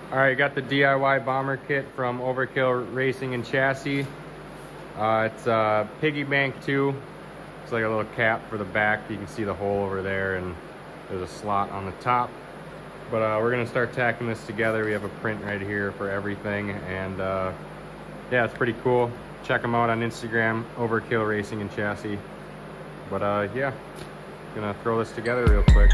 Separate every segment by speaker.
Speaker 1: All right, got the DIY bomber kit from Overkill Racing and Chassis. It's a piggy bank too. It's like a little cap for the back. You can see the hole over there, and there's a slot on the top. But we're gonna start tacking this together. We have a print right here for everything, and yeah, it's pretty cool. Check them out on Instagram, Overkill Racing and Chassis. But yeah, gonna throw this together real quick.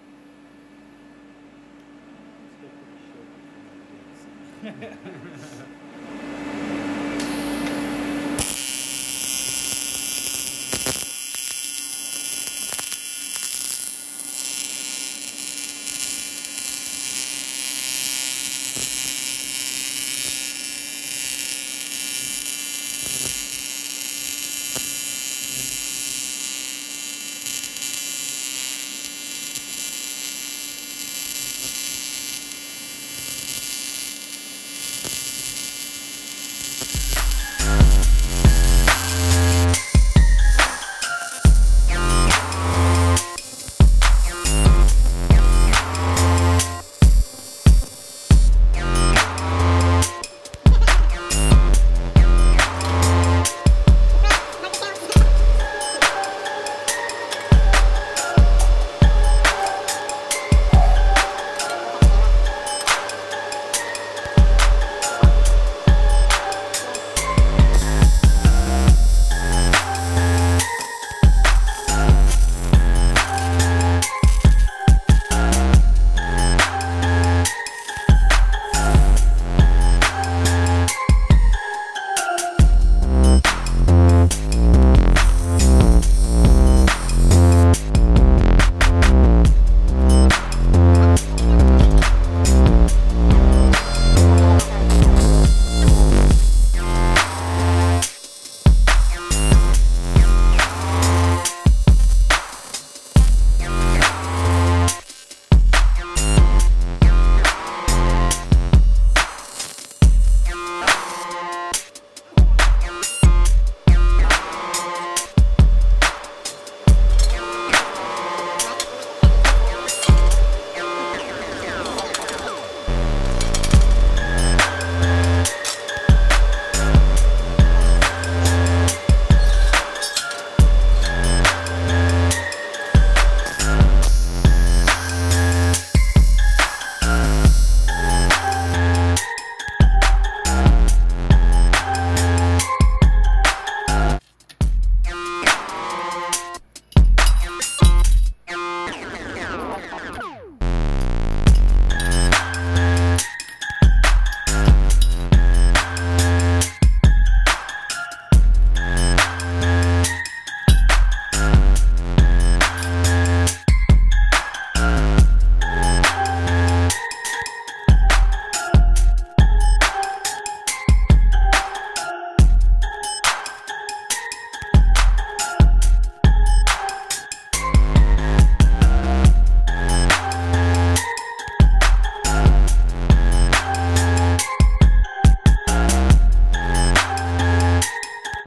Speaker 2: Ha ha ha.